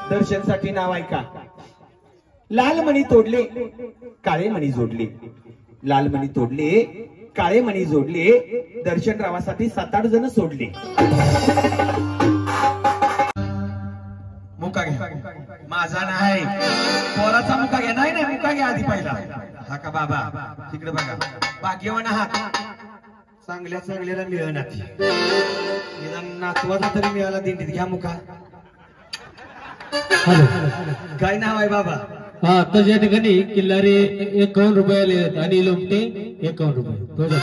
दर्शनसाठी नाव ऐका. लाल मणी तोडले काळे मणी जोडले, लाल मणी तोडले काळे मणी जोडले, दर्शनरावासाठी 7-8 जण सोडले. मुका घ्या माझा नाही, पोराचा मुका घ्या. नाही नाही मुका घ्या आधी पहिला. हा का बाबा तिकडे बघा, भाग्यवान आहात. चांगल्या चांगल्याला मिळणार, निदान नातवाचा तरी मिळाला दिंडीत. घ्या मुका. काय नाव आहे बाबा? हा तर या ठिकाणी किल्लारी 51 रुपयाले आणि लोमटे 51 रुपये.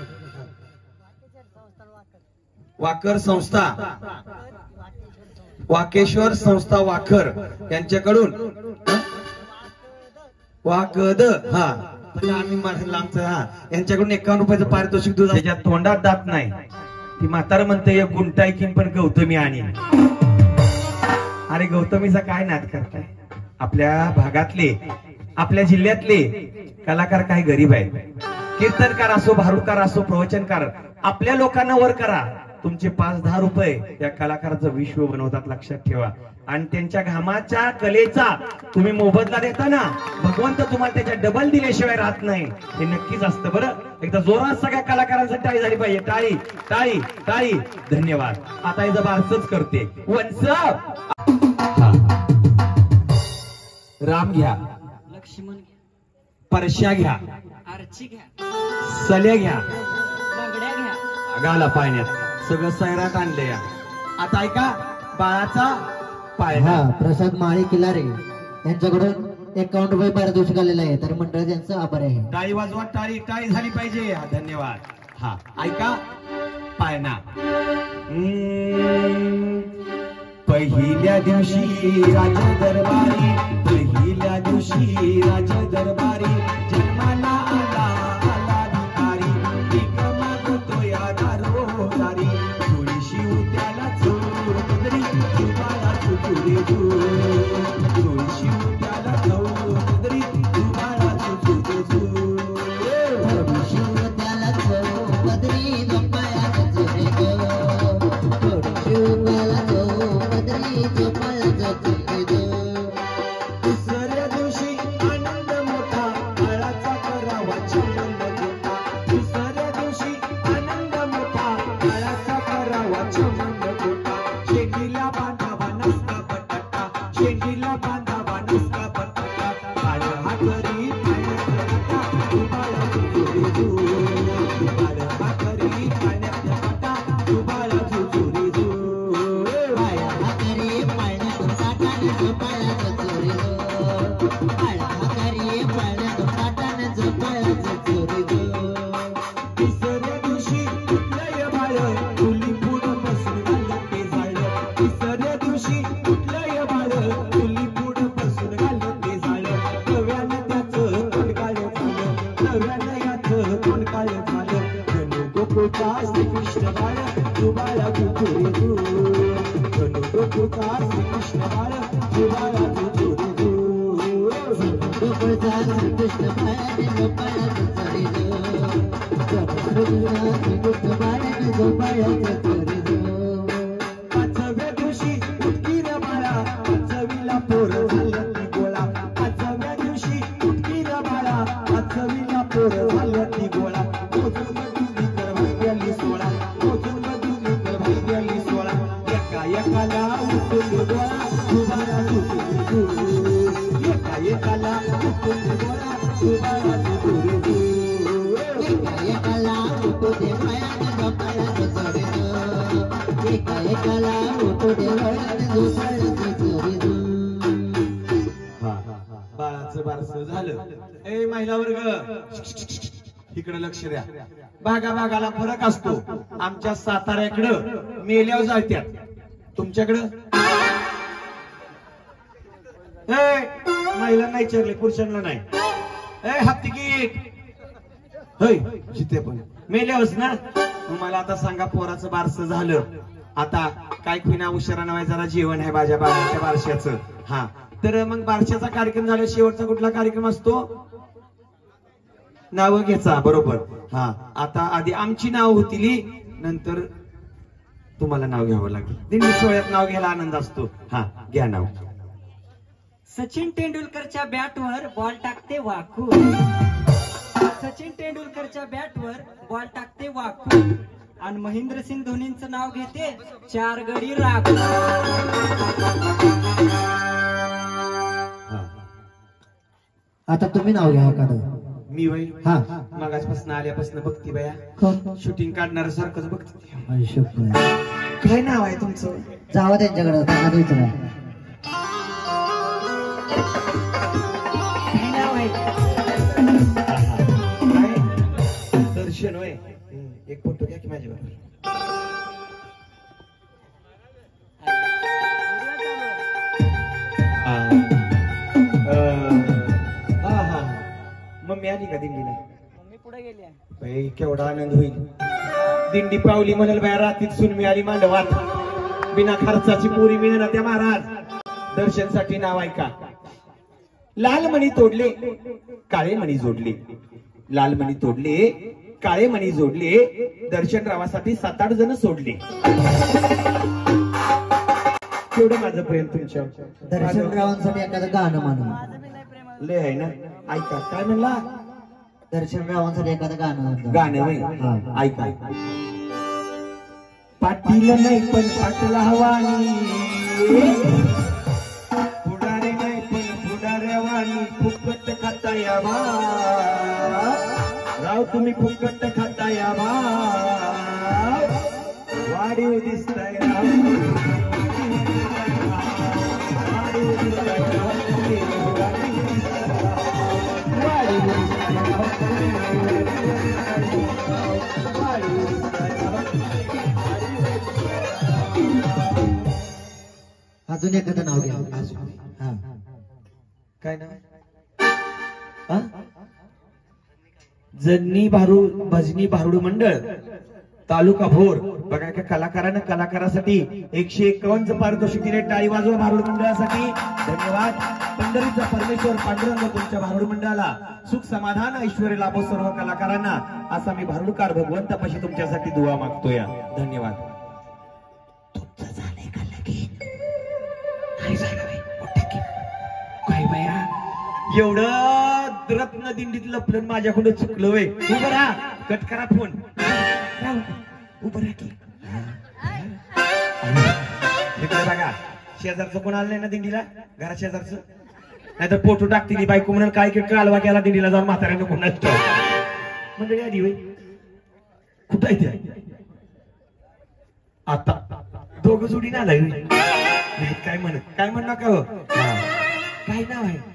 वाकर संस्था, वाकेश्वर संस्था वाखर यांच्याकडून वाकद हा आम्ही आमचं हा यांच्याकडून 51 रुपयाचं पारितोषिक दूध. त्याच्या तोंडात दात नाही, ती म्हातार म्हणते एक गुंटाय किन पण गौतमी आणि. अरे गौतमीचा काय नाद करताय? आपल्या भागातले आपल्या जिल्ह्यातले कलाकार काय गरीब आहेत. कीर्तनकार असो, भारुडकार असो, प्रवचनकार, आपल्या लोकांना वर करा. तुमचे 5-10 रुपये या कलाकाराचं विश्व बनवतात, लक्षात ठेवा. आणि त्यांच्या घामाच्या कलेचा तुम्ही मोबदला देता ना, भगवंत तुम्हाला त्याच्या डबल दिल्याशिवाय राहत नाही. हे नक्कीच असतं. बरं एकदा जोरात सगळ्या कलाकारांसाठी टाळी झाली पाहिजे. टाळी टाळी टाळी. धन्यवाद. आता हे जबाबच करते वंश. राम घ्या, लक्ष्मण, परश्या घ्या, आरची घ्या, सल्या घ्या, बांगड्या घ्या, गाला पाण्यात सगळं सैराट आणले. आता ऐका बाळाचा पाय. हा प्रसाद माळी किल्लारे यांच्याकडून 51 रुपये पारितोषिक आलेलं आहे, तर मंडळ त्यांचं आभार आहे. टाळी वाजवा. टाळी टाळी झाली पाहिजे. धन्यवाद. हा ऐका पायना. पहिल्या दिवशी राज दरबारी, पहिल्या दिवशी राज दरबारी, जन्माला आला आला भिकारी, एक मागतो या दारोदारी, थोडीशी उद्याला चोरी तुम्हाला चुकुरे दू, थोडीशी उद्याला चौधरी तुम्हाला चुकुरे दू, थोडीशी उद्याला चौधरी तुम्हाला चुकुरे दू, थोडीशी उद्याला दुसऱ्या दिवशी आनंद मोठा, काळाचा करावा छंद मोठा, दुसऱ्या दिवशी आनंद मोठा, काळाचा करावा छंद मोठा, शेंडीला बांधावा नसका बटाटा, शेंडीला बांधावा नसका बटाटा, काळ हा करी पाण्यात तुम्हाला चुचुरी दू, काळ हा करी पाण्यात बटा तुम्हाला चुचुरी दू, तिसऱ्या दिवशी कुठलंय बाळ तुली पुढं बसून घालत ते झालं, तिसऱ्या दिवशी कुठलंय बाळ तुली पुढं बसून घालत ते झालं, नव्यानं त्याचं तोंड काळं झालं, नव्यानं याचं तोंड काळं झालं, जणू गोकुळचा श्रीकृष्ण बाळ तू बाळा तू चोरी दू, जणू गोकुळचा श्रीकृष्ण बाळ तू बाळा तू चोरी दू, गोकुळचा श्रीकृष्ण बाळ तू बाळा तू चोरी दू, पाचव्या दिवशी उठकी रे बाळा, पाचवीला पोर झालं ती गोळा, पाचव्या दिवशी उठकी रे बाळा, पाचवीला पोर झालं ती गोळा, मोजून तुम्ही तर भाग्याली 16, मोजून तुम्ही तर भाग्याली 16, एका एकाला उठून गोळा तुम्हाला चुचुरी दू, एका एकाला उठून गोळा तुम्हाला चुचुरी दू, एकाला उठू दे मायाने झोपायला चोरी दू, एका एकाला उठू दे मायाने झोपायला चोरी दू. बाळाचं बारसं झालं. ए महिला वर्ग इकडे लक्ष द्या. भागाभागाला फरक असतो. आमच्या साताऱ्याकडं मेल्यावर जात्यात, तुमच्याकडं महिला नाही चरले, पुरुषांना नाही. हाफ तिकीट होय जिथे पण मेल्यावच ना. मला आता सांगा पोराचं बारसं झालं, आता काय खुना उशिरा नव्हे, जरा जेवण आहे माझ्या बाळाच्या बारशाचं. हा तर मग बारशाचा कार्यक्रम झाला, शेवटचा कुठला कार्यक्रम असतो? नाव घ्यायचा. बरोबर. हा आता आधी आमची नाव होतील, नंतर तुम्हाला नाव घ्यावं लागेल. दिंडी सोहळ्यात नाव घ्यायला आनंद असतो. हा घ्या नाव. सचिन तेंडुलकरच्या बॅटवर बॉल टाकते वाकून. सचिन तेंडुलकरच्या बॅटवर बॉल टाकते वाकून आणि महेंद्रसिंग धोनींचं नाव घेते 4 गडी राखून. आता तुम्ही नाव घ्या एखादं. मी वय हा मागासपासून आल्यापासून बघती बाया कोण? शूटिंग काढणार सारखंच बघते. आयुष्यभर. काय नाव आहे तुमचं? जावा त्यांच्याकडे त्यांना विचारा. काय नाव आहे? काय? दर्शन होय. एक फोटो घ्या की माझ्या बरोबर. मम्मी आली का दिंडीला? मम्मी पुढे गेली. बाई केवढा आनंद होईल. दिंडी पावली म्हणाल बाया रात्रीत सून मिळाली मांडवात. बिना खर्चाची पुरी मिळेना त्या महाराज. दर्शनसाठी नाव ऐका. लाल मणी तोडले काळे मणी जोडले. लाल मणी तोडले काळे मणी जोडले. दर्शनरावासाठी 7-8 जण सोडले. केवढं माझं प्रेम तुमच्या. दर्शनरावांसाठी एखादं गाणं म्हणा. लय आहे ना. ऐका काय म्हणला. दर्शनरावांसाठी एखादं गाणं. गाणं होय. ऐका. पाटील नाही पण पाटला हवानी. पुढारी नाही पण पुढाऱ्यावानी. फुकट खाता यावा राव तुम्ही फुकट खाता यावा. वाढीव दिसताय राव. वाढीव दिसताय राव. अजून एखादं नाव घ्या. हा काय नाव? जन्नी भारूड भजनी भारूड मंडळ तालुका भोर. बघा एका कलाकारानं कलाकारासाठी 151 पारितोषिक दिले. टाळी वाजवा भारूड मंडळासाठी. धन्यवाद. पंढरीचा परमेश्वर पांडुरंग तुमच्या भारूड मंडळाला सुख समाधान ऐश्वर्य लाभो सर्व कलाकारांना असा मी भारूडकार भगवंतापाशी तुमच्यासाठी दुआ मागतोय. धन्यवाद. तुमचं झालंय का लगीन? नाही झालं काय बाया. एवढं रत्न दिंडीत लपलं माझ्याकडे चुकलं वे. उभं राहा. कट करा फोन. उभं राहा की. इकडे बघा. शेजारचं कोण आलं नाही ना दिंडीला? घरा शेजारचं. नाहीतर फोटो टाकतील बायको म्हणून काय कालवा केला दिंडीला जाऊन म्हाताऱ्यानं कोण नसतो. मंडळी आली वय. कुठं आहे ते? आता दोघं जोडीने आलाय. काय म्हण नका हो. काय नाव आहे?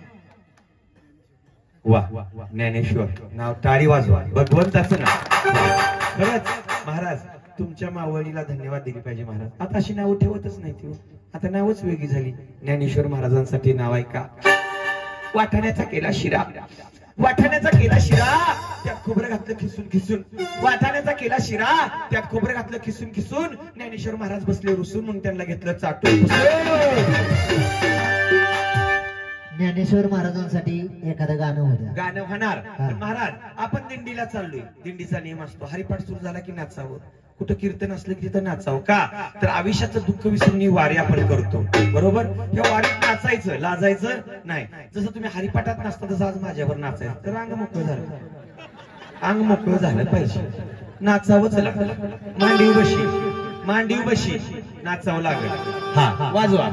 वा ज्ञानेश्वर. नाव टाळी वाजवा. भगवंताचं नाव. खरंच महाराज तुमच्या मावळीला धन्यवाद दिली पाहिजे महाराज. आता अशी नावं ठेवतच नाही ती. आता नावच वेगळी झाली. ज्ञानेश्वर महाराजांसाठी नाव ऐका. वाटाण्याचा केला शिरा. वाटाण्याचा केला शिरा त्यात खोबरं घातलं खिसून खिसून. वाटाण्याचा केला शिरा त्यात खोबरं घातलं खिसून खिसून. ज्ञानेश्वर महाराज बसले रुसून म्हणून त्यांना घेतलं चाटून. ज्ञानेश्वर महाराजांसाठी एखादं गाणं होतं. गाणं होणार. महाराज आपण दिंडीला चाललोय. दिंडीचा नियम असतो हरिपाठ सुरू झाला की नाचावं. कुठं कीर्तन असलं की तिथं नाचावं. का तर आयुष्याचं दुःख विसरून ही वारी आपण करतो. बरोबर. या वारीत नाचायचं लाजायचं नाही. जसं तुम्ही हरिपाठात नाचता तसं आज माझ्यावर नाचायचं. तर अंग मोकळं झालं. अंग मोकळं झालं पाहिजे. नाचावंच लागलं. मांडीव बशी. मांडीव बशी नाचावं लागलं. हा वाजवा.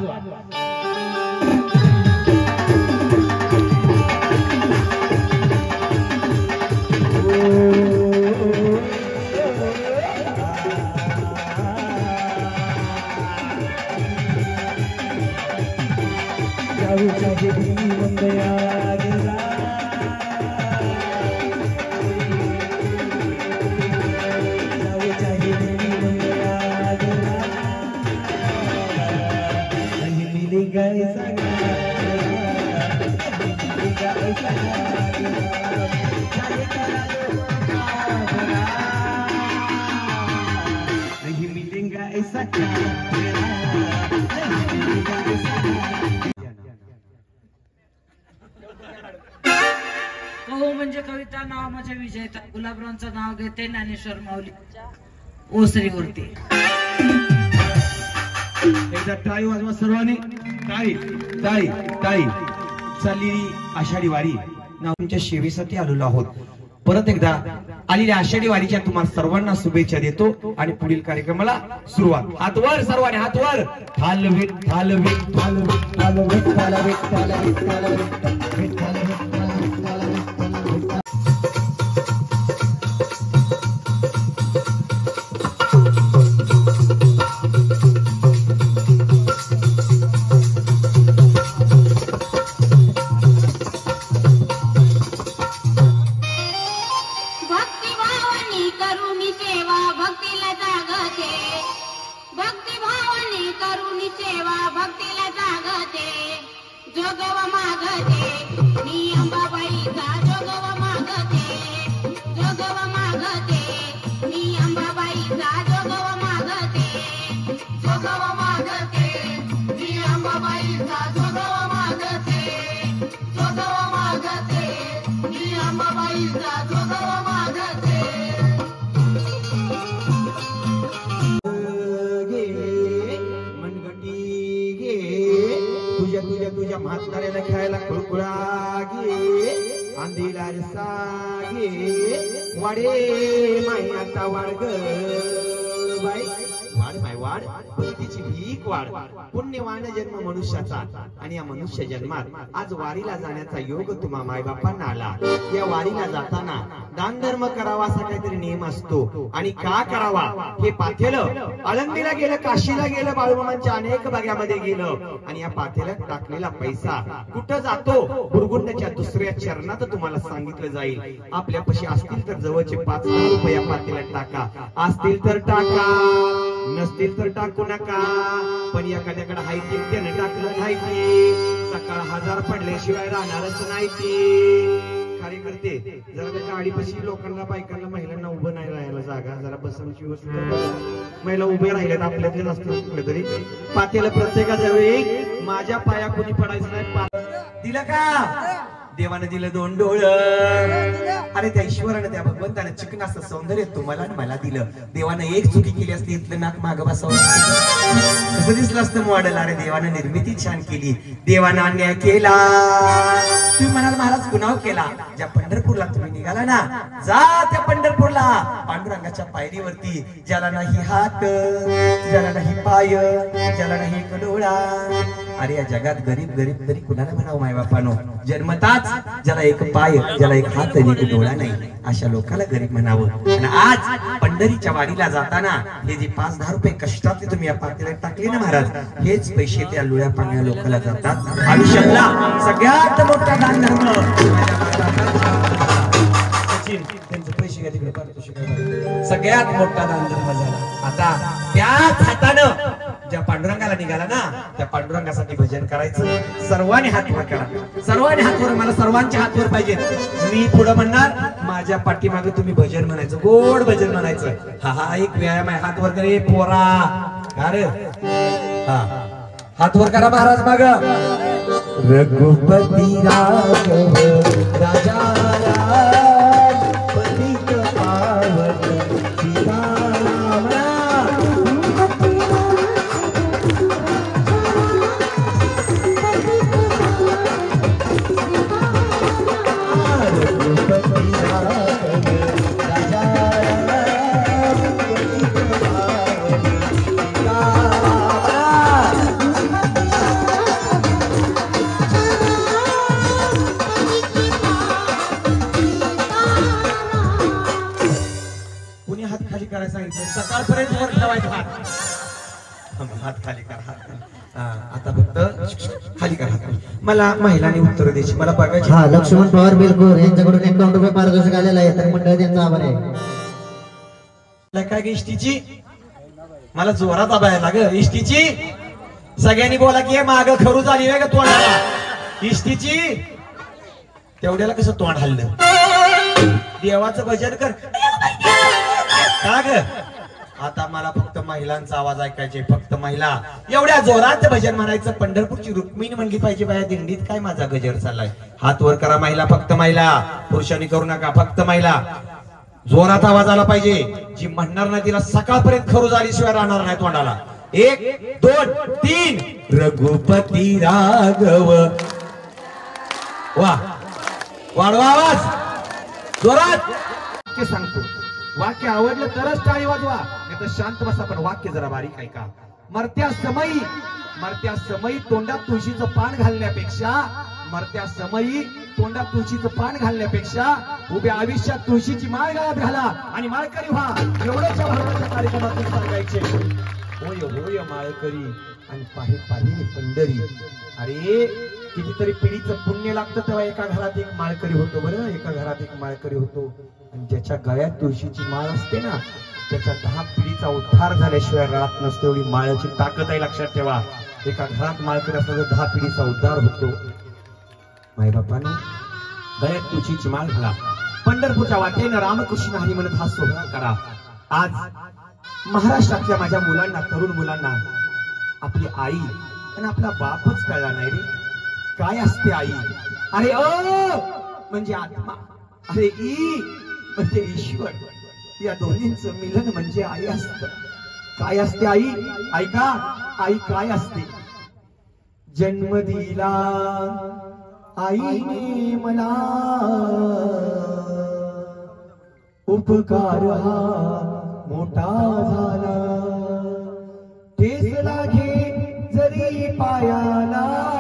कहो म्हणजे कविता नाव माझ्या विजयता. गुलाबरावांचं नाव घेते ज्ञानेश्वर माऊलीच्या ओसरीवरती. एकदा टाळी वाजवा सर्वांनी. टाळी. टाळी टाळी चाललेली आषाढी वारी तुमच्या सेवेसाठी आलेलो आहोत. परत एकदा आलेल्या आषाढी वारीच्या तुम्हाला सर्वांना शुभेच्छा देतो आणि पुढील कार्यक्रमाला सुरुवात. हात वर सर्वांनी, हात वर. थालवेट थालवेट थालवेट थालवेट थालवेट थालवेट थालवेट थालवेट. तुझ्या म्हाताऱ्याला खेळायला कुळकुळा घे, आंधीला रसा घे, वाडे माई आता वाढ ग बाई, वाढ माय वाढ, भक्तीची भीक वाढ. पुण्यवान जन्म मनुष्याचा आणि या मनुष्य जन्मात आज वारीला जाण्याचा योग तुम्हा मायबापांना आला. या वारीला जाताना दान धर्म करावा असा काहीतरी नियम असतो आणि का करावा हे पाथेलं आळंदीला गेलं, काशीला गेलं, बाळूमामांच्या अनेक भागामध्ये गेलं आणि या पाथेल्यात टाकलेला पैसा कुठं जातो बुरगुंडाच्या दुसऱ्या चरणात तुम्हाला सांगितलं जाईल. आपल्यापाशी असतील तर जवळचे 5 रुपये या पाथेल्यात टाका, असतील तर टाका, नसतील तर टाकू नका. पण एखाद्याकडे हाय ते टाकलं नाही ते सकाळ 1000 पडल्याशिवाय राहणारच नाही ते. कार्यकर्ते जरा त्या गाडीपाशी लोकांना, बायकांना, महिलांना उभं नाही राहायला जागा, जरा बसण्याची व्यवस्था. महिला उभे राहिल्यात आपल्यातले नसतात कुठे तरी. पातेला प्रत्येकाच्या वेळी माझ्या पाया कोणी पडायचं नाही. दिलं का देवानं दिलं 2 डोळं. अरे त्या ईश्वरानं त्या भगवंतानं चिकन असं सौंदर्य तुम्हाला आणि मला दिलं. देवानं एक चुकी केली असती, इथलं नाक माग बसवलं कसं दिसलं असतं मॉडेल. अरे देवानं निर्मिती छान केली, देवानं अन्याय केला. तुम्ही म्हणाल महाराज गुन्हा केला. ज्या पंढरपूरला तुम्ही निघाला ना, जा त्या पंढरपूरला पांडुरंगाच्या पायरीवरती. ज्याला नाही हात, ज्याला नाही पाय, ज्याला नाही एक डोळा. अरे या जगात गरीब गरीब तरी कुणाला म्हणावं मायबापानो, जन्मताच ज्याला एक पाय, ज्याला एक हात आणि एक डोळा नाही अशा लोकांना गरीब म्हणावं. आणि आज पंढरीच्या वारीला जाताना हे जे 5-10 रुपये कष्टातले तुम्ही या पातेल्यात टाकले ना महाराज, हेच पैसे त्या लुळ्या पाण्या लोकांना जातात. आयुष्यातला सगळ्यात मोठा दान धर्म त्यांचे पैसे घ्या तिकडे सगळ्यात मोठा दान धर्म झाला. आता त्याच हातानं ज्या पांडुरंगाला निघाला ना, त्या पांडुरंगासाठी भजन करायचं. सर्वांनी हात वर करा, सर्वांनी हात वर. मला सर्वांचे हात वर पाहिजे. मी पुढे म्हणणार, माझ्या पाठीमागे तुम्ही भजन म्हणायचं, गोड भजन म्हणायचं. हा एक व्यायाम आहे. हात वर करे पोरा. अरे हा हात वर करा महाराज माग. रघुपती राघव राजा सकाळपर्यंत वर ठेवायचा हात खाली करा, हात खाली. आता फक्त खाली करा. मला महिलांनी उत्तर द्यायची, मला बघायची. हा लक्ष्मण पवार बिलकुल यांच्याकडून 51 रुपये पारितोषिक आलेलं आहे, तर मंडळ त्यांचा आभार आहे. काय ग इष्टीची, मला जोरात आबायला ग इष्टीची. सगळ्यांनी बोला की माग खरू झाली का तोंडाला इष्टीची. तेवढ्याला कसं तोंड हल्लं. देवाचं भजन कर का ग. आता मला फक्त महिलांचा आवाज ऐकायचे, फक्त महिला. एवढ्या जोरात भजन म्हणायचं. पंढरपूरची रुक्मिणी म्हणली पाहिजे बाया दिंडीत. काय माझा गजर चाललाय. हात वर करा महिला, फक्त महिला. पुरुषांनी करू नका, फक्त महिला. जोरात आवाज आला पाहिजे. जी म्हणणार नाही तिला सकाळपर्यंत खरू झाल्याशिवाय राहणार नाही तोंडाला. 1 2 3 रघुपती राघव. वा वाढवा आवाज जोरात. वाक्य सांगतो, वाक्य आवडलं तरच टाळी वाजवा, नाही तर शांत बसा. पण वाक्य जरा बारीक ऐका. मरत्या समयी तोंडात तुळशीचं पान घालण्यापेक्षा, मरत्या समयी तोंडात तुळशीचं पान घालण्यापेक्षा उभ्या आयुष्यात तुळशीची माळ गळ्यात घाला आणि माळकरी व्हा. एवढ्याच्या भरण्याच्या कार्यक्रमातून सांगायचे. होय होय माळकरी आणि पाहे पाहे पंढरी. अरे कितीतरी पिढीचं पुण्य लागतं तेव्हा एका घरात एक माळकरी होतो. बरं, एका घरात एक माळकरी होतो आणि ज्याच्या गळ्यात तुळशीची माळ असते ना, त्याच्या 10 पिढीचा उद्धार झाल्याशिवाय राहत नसतो. एवढी माळाची ताकद आहे, लक्षात ठेवा. एका घरात माळकरी असला तर 10 पिढीचा उद्धार होतो. माय बापानो, गळ्यात तुळशीची माळ घाला. पंढरपूरच्या वाटेनं रामकृष्ण हरी म्हणत हा सोहळा करा. आज महाराष्ट्रातल्या माझ्या मुलांना, तरुण मुलांना आपली आई आणि आपला बापच कळला नाही रे. काय असते आई? अरे म्हणजे आत्मा, अरे ई म्हणजे ईश्वर. या दोन्हींचं मिलन म्हणजे आई असतं. काय असते आई? ऐका, आई काय असते? जन्म दिला आईने मला, उपकार हा मोठा झाला. ठेस लागे जरी पायाला,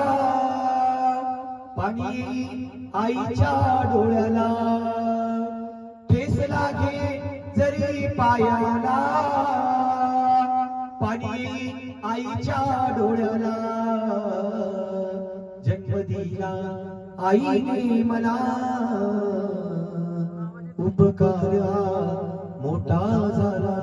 पाणी आईच्या डोळ्याला. ठेस लागे जरी पायाला, पाणी आईच्या डोळ्याला. जन्म दिला आईने मला, उपकार मोठा झाला.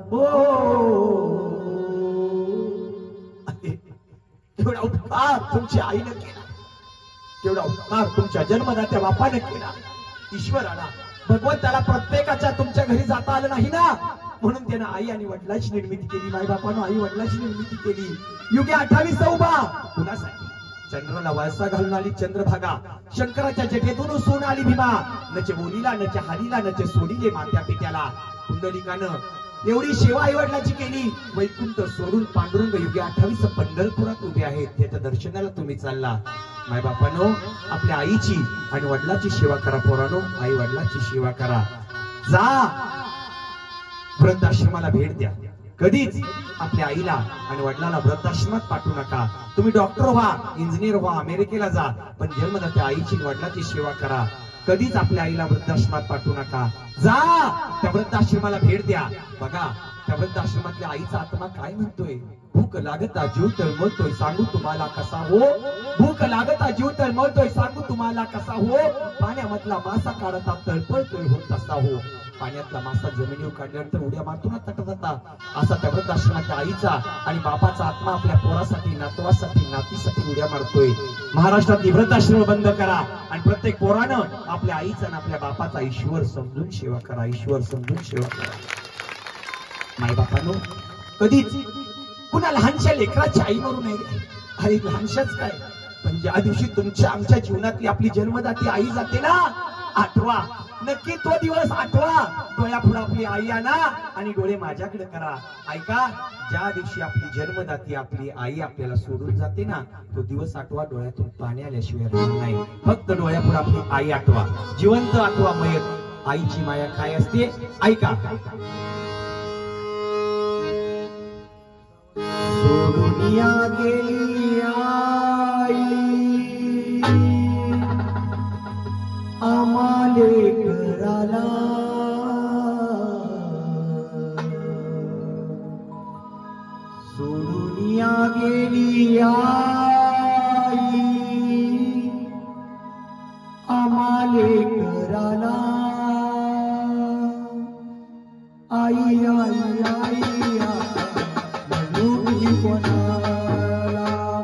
तेवढा उपकार तुमच्या आईने केला, तेवढा उपकार तुमच्या जन्मदात्या बापाने केला. ईश्वराला, भगवंताला प्रत्येकाच्या तुमच्या घरी जाता आलं नाही ना, म्हणून त्यानं आई आणि वडिलांची निर्मिती केली. माय बापानं आई वडिलांची निर्मिती केली. युगे 28 उभा कुणासाठी? चंद्राला वळसा घालून आली चंद्रभागा. शंकराच्या जटेतून सोन आली भीमा. नचे बोलीला, नचे हालीला, नचे सोडीले मात्या पित्याला. कुंडलिकानं एवढी सेवा आई वडिलांची केली. वैकुंठ सोडून पांडुरंग युगे 28 पंढरपुरात उभे आहेत. त्याच्या दर्शनाला तुम्ही चालला. माय बापानो, आपल्या आईची आणि वडिलांची सेवा करा. पोरानो, आई वडिलांची सेवा करा. जा वृद्धाश्रमाला भेट द्या. कधीच आपल्या आईला आणि वडिलांना वृद्धाश्रमात पाठवू नका. तुम्ही डॉक्टर व्हा, इंजिनियर व्हा, अमेरिकेला जा, पण जन्मदात्या आईची वडिलांची सेवा करा. कधीच आपल्या आईला वृद्धाश्रमात पाठवू नका. जा त्या वृद्धाश्रमाला भेट द्या. बघा त्या वृद्धाश्रमातल्या आईचा आत्मा काय म्हणतोय. भूक लागता जीव तळमळतोय, सांगू तुम्हाला कसा हो. भूक लागता जीव तळमळतोय, सांगू तुम्हाला कसा हो. पाण्यामधला मासा काढता तळपळतोय हो तसा हो. पाण्यातला मासा जमिनीवर काढल्यानंतर उड्या मारतो ना तटत जाता. असा त्या वृद्धाश्रमाच्या आईचा आणि बापाचा आत्मा आपल्या पोरासाठी, नातवासाठी, नातीसाठी उड्या मारतोय. महाराष्ट्रातली वृद्धाश्रम बंद करा आणि प्रत्येक पोरानं आपल्या आईचा आणि आपल्या बापाचा ईश्वर समजून सेवा करा. ईश्वर समजून सेवा करा. माय बापानो, कधीच पुन्हा लहानशा लेकराची आई मरू नये. अरे लहानशाच काय, पण ज्या दिवशी तुमच्या आमच्या जीवनातली आपली जन्मदाती आई जाते ना, आठवा, नक्की तो दिवस आठवा. डोळ्यापुढे आपली आई आणा आणि डोळे माझ्याकडे करा. ऐका, ज्या दिवशी आपली जन्मदाती आपली आई आपल्याला सोडून जाते ना, तो दिवस आठवा. डोळ्यातून पाणी आल्याशिवाय राहणार नाही. फक्त डोळ्यापुढे आपली आई आठवा. जिवंत आठवा, मयत. आईची माया काय असते ऐका. सोडूनिया गेली आई आमाले कराला. सोडूनिया गेली आई आमाले कराला. आई आई आई म्हणून कोणाला.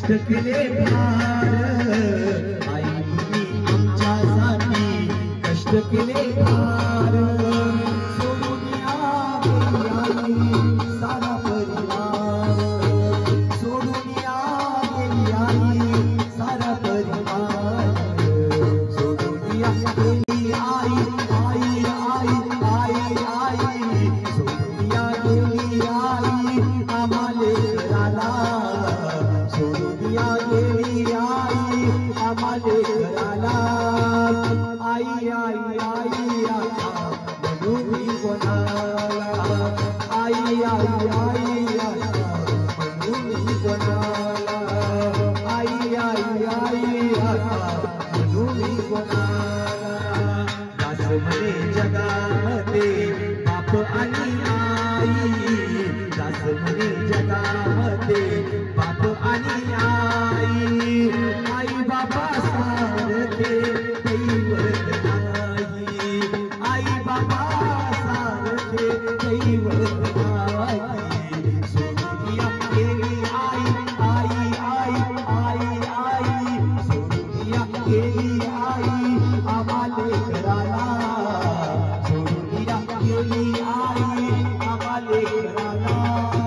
कष्ट केले फार आईने आमच्यासाठी कष्ट केले फार सोडून गेली आई सारा परिवार सोडून गेली आई सारा परिवार सोडून गेली आई आई आई आई आई सोडून गेली आई आम्हाले घराला सोडून गेली आई आम्हाले घराला आई आई आई आता म्हणून मी कोणाला आई आई आई आता म्हणून मी कोणाला आई आई आई आता म्हणून मी कोणाला दास म्हणे जगामध्ये बाप आणि आई दास म्हणे जगामध्ये बाप आणि आई आई बाबा सारखे दैवत नाही आई बाबा सारखे दैवत नाही सोडून गेली आई आई आई आई आई सोडून गेली आई आम्हाले घराला सोडून गेली आई आम्हाले घराला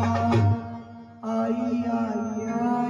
आई आई आई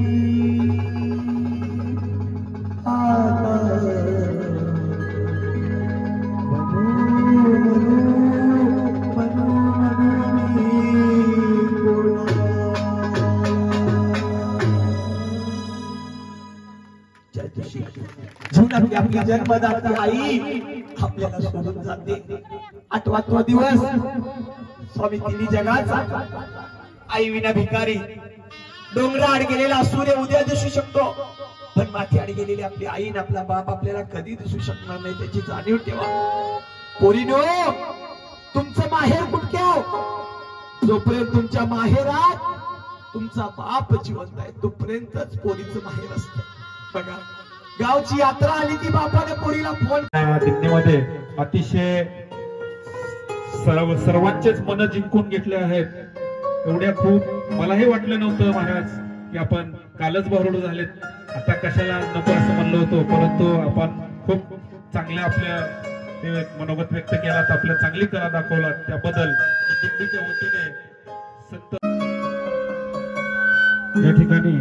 जीवनातली आपली जन्मदाती आई आपल्याला सोडून जाते 8वा दिवस स्वामी तिन्ही जगाचा आई विना भिकारी डोंगराआड गेलेला सूर्य उद्या दिसू शकतो पण माथी आड गेलेली आपली आई आणि आपला बाप आपल्याला कधी दिसू शकणार नाही त्याची जाणीव ठेवा पोरीनो तुमचं माहेर कुठक्या जोपर्यंत तुमच्या माहेरात तुमचा बाप जिवंत आहे तोपर्यंतच पोरीचं माहेर असतं बघा गावची यात्रा आली की बापाने पोरीला फोन दिंडीमध्ये अतिशय सर्वांचेच मन जिंकून घेतले आहेत एवढ्या खूप मलाही वाटलं नव्हतं महाराज की आपण कालच बरोड झालेत आता कशाला नको असं म्हणलं होतं परंतु आपण खूप चांगल्या आपल्या मनोगत व्यक्त केलात आपल्या चांगली कला दाखवलात त्याबद्दल दिंडीच्या वतीने संत या ठिकाणी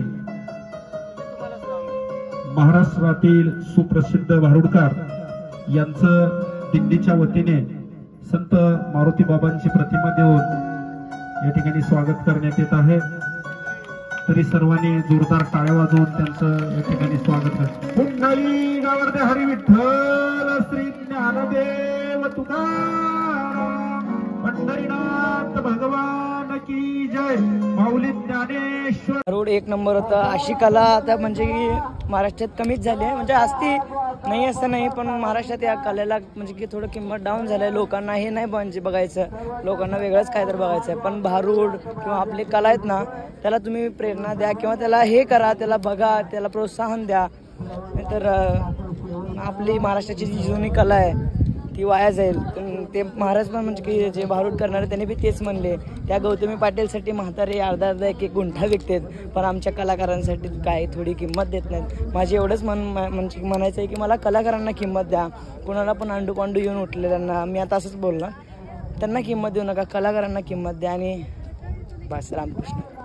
महाराष्ट्रातील सुप्रसिद्ध भारुडकार यांचं दिंडीच्या वतीने संत मारुती बाबांची प्रतिमा देऊन या ठिकाणी स्वागत करण्यात येत आहे तरी सर्वांनी जोरदार टाळ्या वाजवून त्यांचं या ठिकाणी स्वागत करतात पुंडली गावर्धे हरी विठ्ठल श्री ज्ञानदेव तुकाराम पंढरीनाथ भगवान की जय माऊली ज्ञानेश्वर रोड एक नंबर होता अशी कला आता म्हणजे की महाराष्ट्रात कमीच झाली आहे म्हणजे असती नाही असं नाही पण महाराष्ट्रात या कलेला म्हणजे की थोडं किंमत डाऊन झालंय लोकांना हे नाही म्हणजे बघायचं लोकांना वेगळंच काय तर बघायचं आहे पण भारूड किंवा आपली कला आहेत ना त्याला तुम्ही प्रेरणा द्या किंवा त्याला हे करा त्याला बघा त्याला प्रोत्साहन द्या नाहीतर आपली महाराष्ट्राची जी जुनी कला आहे ती वाया जाईल ते महाराज पण म्हणजे की जे भारूड करणारे त्यांनी बी तेच म्हणले त्या गौतमी पाटीलसाठी म्हातारे अर्धा एक गुंठा विकतात पण आमच्या कलाकारांसाठी काय थोडी किंमत देत नाहीत माझे एवढंच म्हणजे म्हणायचं आहे की मला कलाकारांना किंमत द्या कुणाला पण अंडू पांडू येऊन उठले त्यांना मी आता असंच बोलणार त्यांना किंमत देऊ नका कलाकारांना किंमत द्या आणि बस रामकृष्ण